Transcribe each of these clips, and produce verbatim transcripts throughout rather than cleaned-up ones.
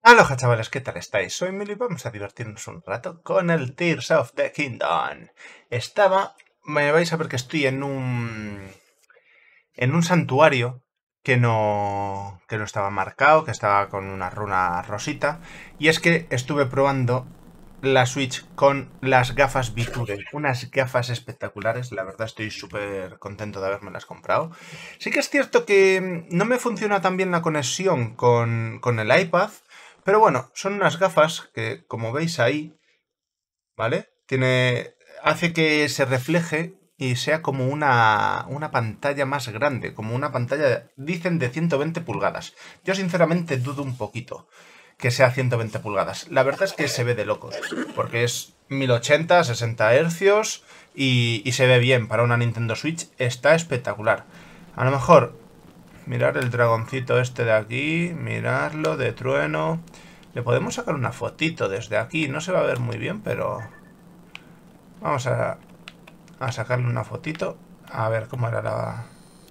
Aloha chavales, ¿qué tal estáis? Soy Mili y vamos a divertirnos un rato con el Tears of the Kingdom. Estaba... Me vais a ver que estoy en un... En un santuario que no... Que no estaba marcado, que estaba con una runa rosita. Y es que estuve probando la Switch con las gafas Biture. Unas gafas espectaculares, la verdad estoy súper contento de habérmelas comprado. Sí que es cierto que no me funciona tan bien la conexión con, con el iPad. Pero bueno, son unas gafas que, como veis ahí, ¿vale? Tiene, hace que se refleje y sea como una, una pantalla más grande, como una pantalla, dicen, de ciento veinte pulgadas. Yo sinceramente dudo un poquito que sea ciento veinte pulgadas. La verdad es que se ve de locos, porque es mil ochenta, sesenta hercios y, y se ve bien. Para una Nintendo Switch está espectacular. A lo mejor mirar el dragoncito este de aquí, mirarlo de trueno. Le podemos sacar una fotito desde aquí. No se va a ver muy bien, pero vamos a, a sacarle una fotito. A ver cómo era la...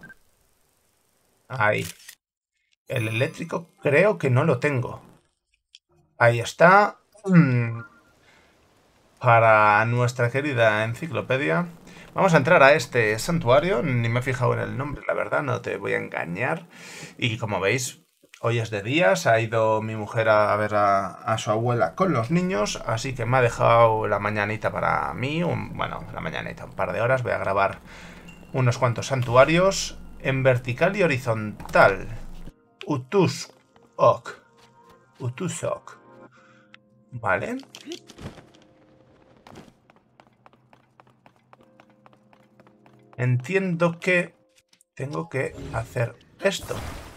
Ahí. El eléctrico creo que no lo tengo. Ahí está. Mm, Para nuestra querida enciclopedia. Vamos a entrar a este santuario. Ni me he fijado en el nombre, la verdad, no te voy a engañar. Y como veis, hoy es de día. Se ha ido mi mujer a ver a, a su abuela con los niños. Así que me ha dejado la mañanita para mí. Un, bueno, la mañanita, un par de horas. Voy a grabar unos cuantos santuarios en vertical y horizontal. Utusok. Utusok. Vale. Entiendo que tengo que hacer esto.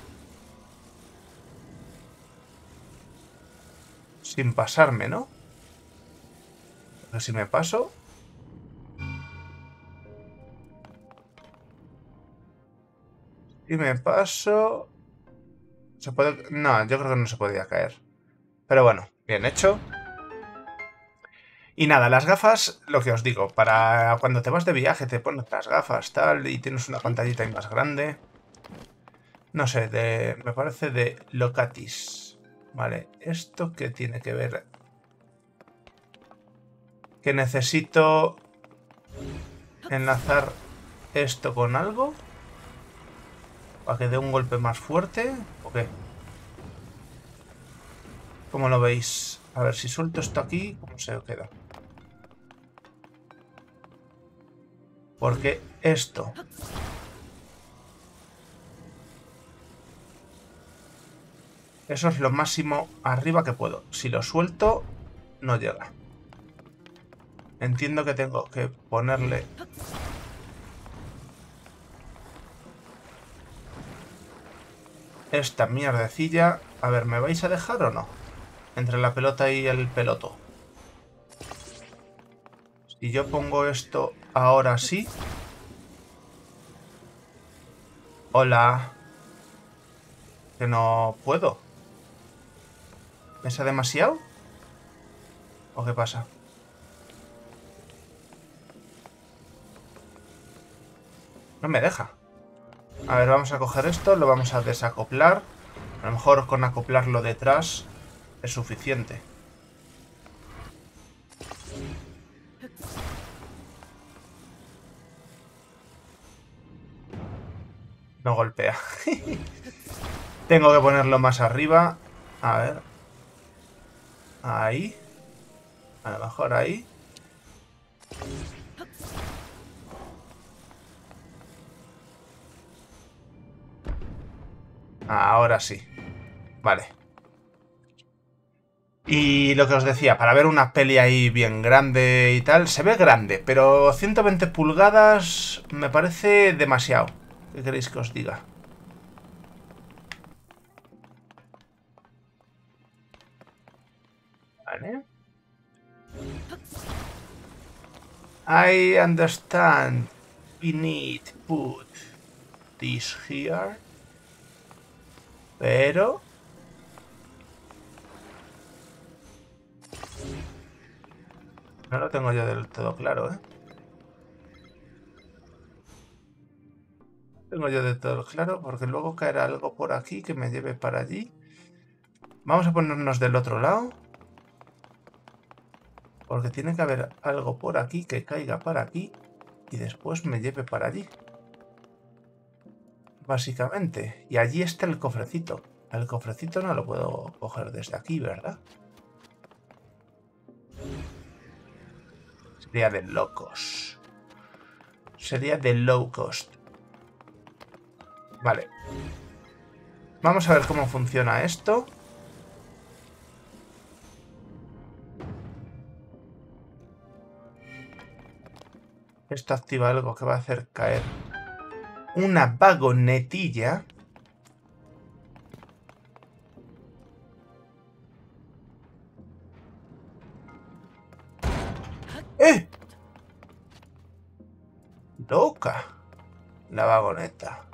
Sin pasarme, ¿no? Pero si me paso... Si me paso... ¿Se puede...? No, yo creo que no se podía caer. Pero bueno, bien hecho. Y nada, las gafas, lo que os digo, para cuando te vas de viaje te pones las gafas, tal, y tienes una pantallita ahí más grande. No sé, de, me parece de Locatis. Vale, ¿esto qué tiene que ver? Que necesito enlazar esto con algo. ¿Para que dé un golpe más fuerte? ¿O qué? ¿Cómo lo veis? A ver, si suelto esto aquí, ¿cómo se queda? Porque esto... Eso es lo máximo arriba que puedo. Si lo suelto, no llega. Entiendo que tengo que ponerle... esta mierdecilla. A ver, ¿me vais a dejar o no? Entre la pelota y el peloto. Si yo pongo esto ahora sí... Hola. Que no puedo. ¿Pesa demasiado? ¿O qué pasa? No me deja. A ver, vamos a coger esto, lo vamos a desacoplar. A lo mejor con acoplarlo detrás es suficiente. No golpea. Tengo que ponerlo más arriba. A ver. Ahí. A lo mejor ahí. Ahora sí. Vale. Y lo que os decía, para ver una peli ahí bien grande y tal, se ve grande, pero ciento veinte pulgadas me parece demasiado. ¿Qué queréis que os diga? Vale. I understand. We need to put this here. Pero... no lo tengo yo del todo claro, ¿eh? Tengo yo del todo claro porque luego caerá algo por aquí que me lleve para allí. Vamos a ponernos del otro lado. Porque tiene que haber algo por aquí que caiga para aquí y después me lleve para allí. Básicamente. Y allí está el cofrecito. El cofrecito no lo puedo coger desde aquí, ¿verdad? Sería de locos. Sería de low cost. Vale. Vamos a ver cómo funciona esto. Esto activa algo que va a hacer caer una vagonetilla. ¡Eh! Loca. La vagoneta.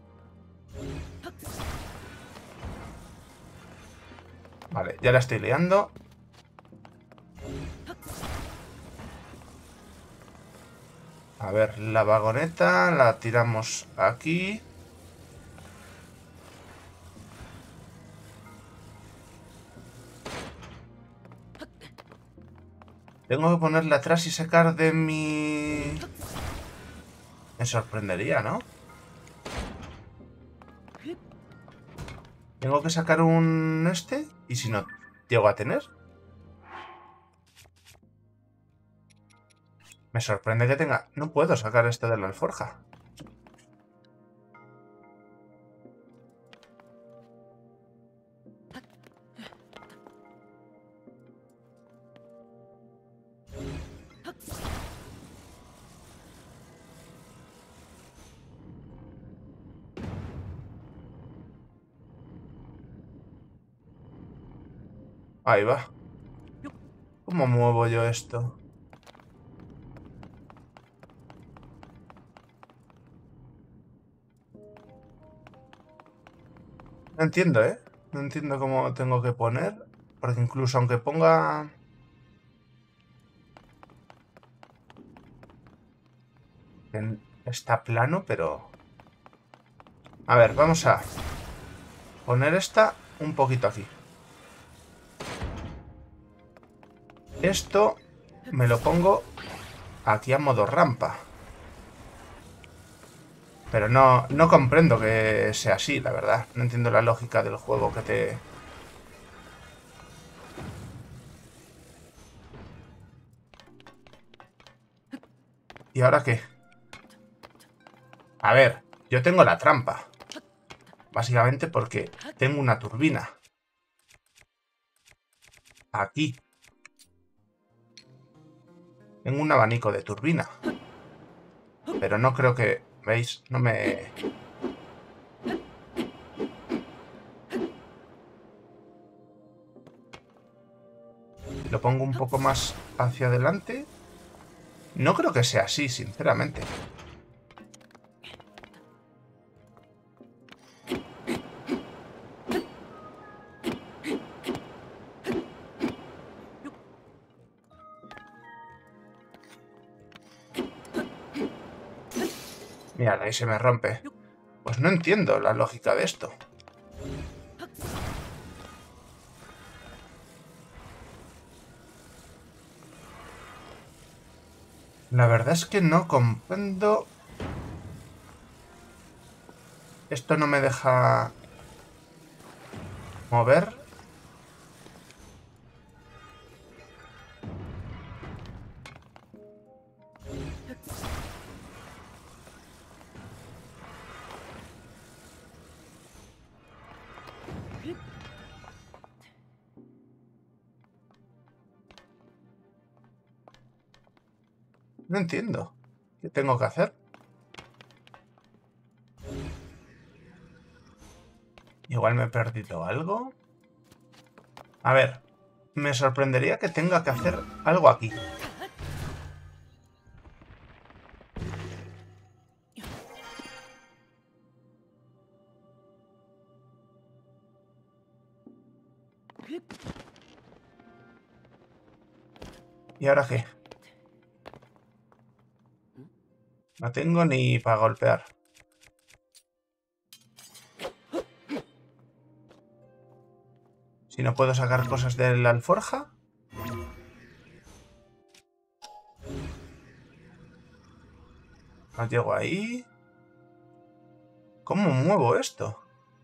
Vale, ya la estoy liando. A ver, la vagoneta la tiramos aquí. Tengo que ponerla atrás y sacar de mi... Me sorprendería, ¿no? Tengo que sacar un este. ¿Y si no llego a tener? Me sorprende que tenga... No puedo sacar este de la alforja. Ahí va. ¿Cómo muevo yo esto? No entiendo, ¿eh? No entiendo cómo tengo que poner. Porque incluso aunque ponga... Está plano, pero... A ver, vamos a poner esta un poquito aquí. Esto me lo pongo aquí a modo rampa. Pero no, no comprendo que sea así, la verdad. No entiendo la lógica del juego que te... ¿Y ahora qué? A ver, yo tengo la trampa. Básicamente porque tengo una turbina. Aquí. Tengo un abanico de turbina. Pero no creo que... ¿Veis? No me... Lo pongo un poco más hacia adelante. No creo que sea así, sinceramente. Mira, ahí se me rompe. Pues no entiendo la lógica de esto. La verdad es que no comprendo... Esto no me deja... mover. No entiendo. ¿Qué tengo que hacer? Igual me he perdido algo. A ver, me sorprendería que tenga que hacer algo aquí. ¿Y ahora qué? No tengo ni para golpear. Si no puedo sacar cosas de la alforja. No llego ahí. ¿Cómo muevo esto?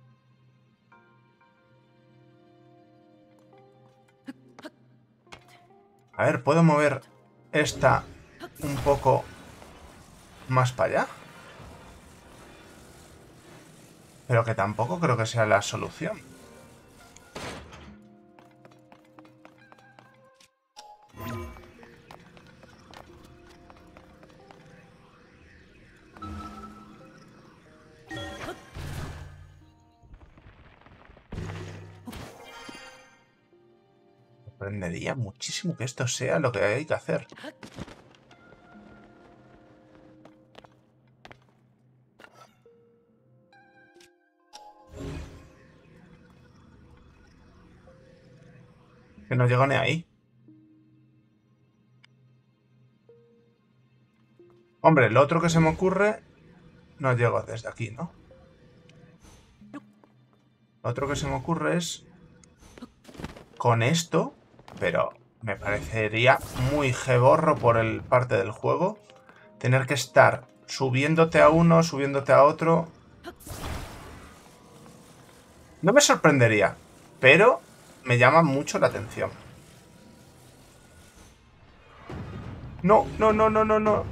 A ver, ¿puedo mover esta un poco más para allá? Pero que tampoco creo que sea la solución. Me sorprendería muchísimo que esto sea lo que hay que hacer. Que no llego ni ahí. Hombre, lo otro que se me ocurre... No llego desde aquí, ¿no? Lo otro que se me ocurre es... Con esto... Pero me parecería muy jeborro por el parte del juego. Tener que estar subiéndote a uno, subiéndote a otro... No me sorprendería, pero me llama mucho la atención. No, no, no, no, no, no.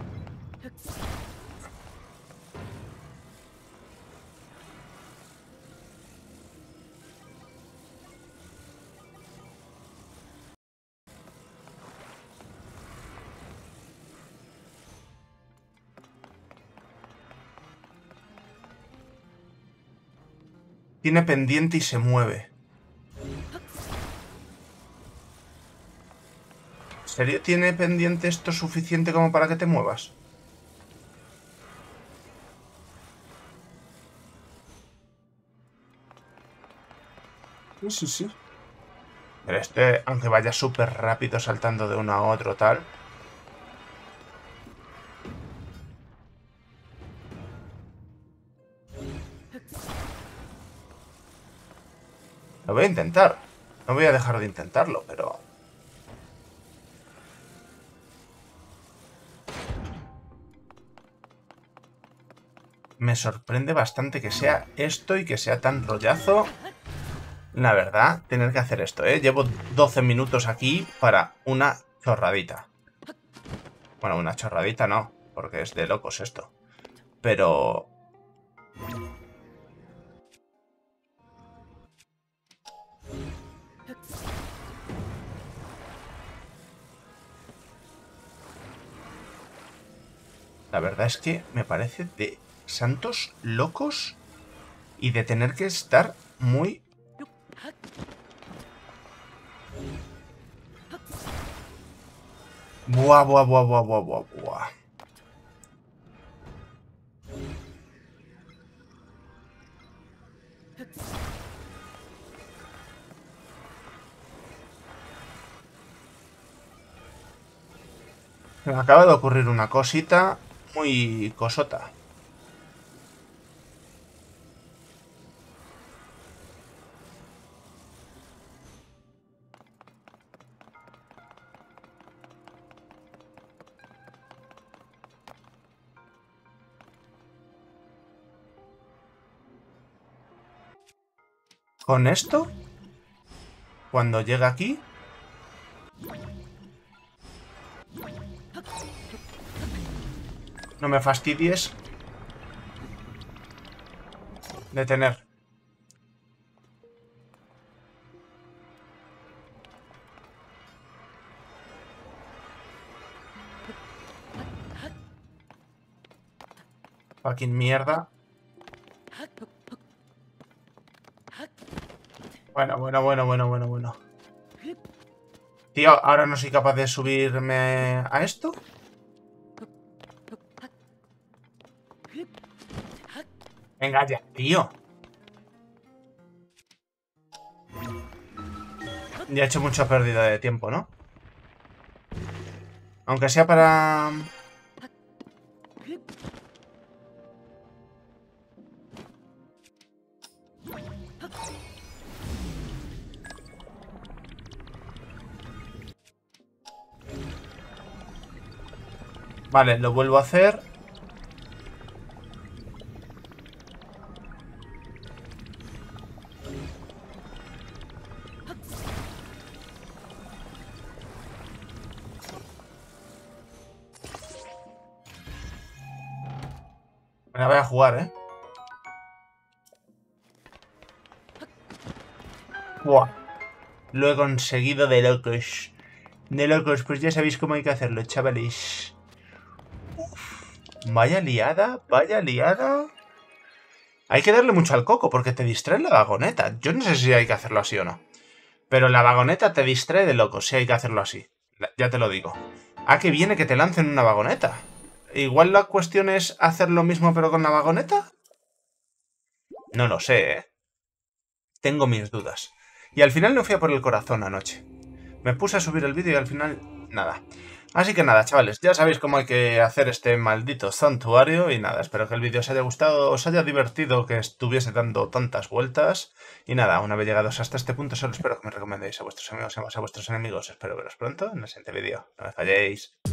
Tiene pendiente y se mueve. ¿En serio tiene pendiente esto suficiente como para que te muevas? Sí, sí, sí. Pero este, aunque vaya súper rápido saltando de uno a otro, tal... Lo voy a intentar. No voy a dejar de intentarlo, pero... Me sorprende bastante que sea esto y que sea tan rollazo. La verdad, tener que hacer esto, ¿eh? Llevo doce minutos aquí para una chorradita. Bueno, una chorradita no, porque es de locos esto. Pero... La verdad es que me parece de santos locos y de tener que estar muy... Buah, buah, buah, buah, buah, buah, buah. Me acaba de ocurrir una cosita muy cosota. Con esto, cuando llegue aquí... No me fastidies de tener... Fucking mierda. Bueno, bueno, bueno, bueno, bueno, bueno. Tío, ahora no soy capaz de subirme a esto. Venga ya, tío. Ya he hecho mucha pérdida de tiempo, ¿no? Aunque sea para... Vale, lo vuelvo a hacer. Me la voy a jugar, ¿eh? ¡Buah! Lo he conseguido de locos. De locos, pues ya sabéis cómo hay que hacerlo, chavales. Uf, vaya liada, vaya liada. Hay que darle mucho al coco porque te distrae la vagoneta. Yo no sé si hay que hacerlo así o no. Pero la vagoneta te distrae de locos si hay que hacerlo así. Ya te lo digo. Ah, que viene que te lancen una vagoneta. Igual la cuestión es hacer lo mismo pero con la vagoneta. No lo sé, ¿eh? Tengo mis dudas. Y al final no fui a por el corazón anoche. Me puse a subir el vídeo y al final, nada. Así que nada, chavales, ya sabéis cómo hay que hacer este maldito santuario. Y nada, espero que el vídeo os haya gustado, os haya divertido, que estuviese dando tantas vueltas. Y nada, una vez llegados hasta este punto, solo espero que me recomendéis a vuestros amigos y a vuestros enemigos. Espero veros pronto en el siguiente vídeo. No me falléis.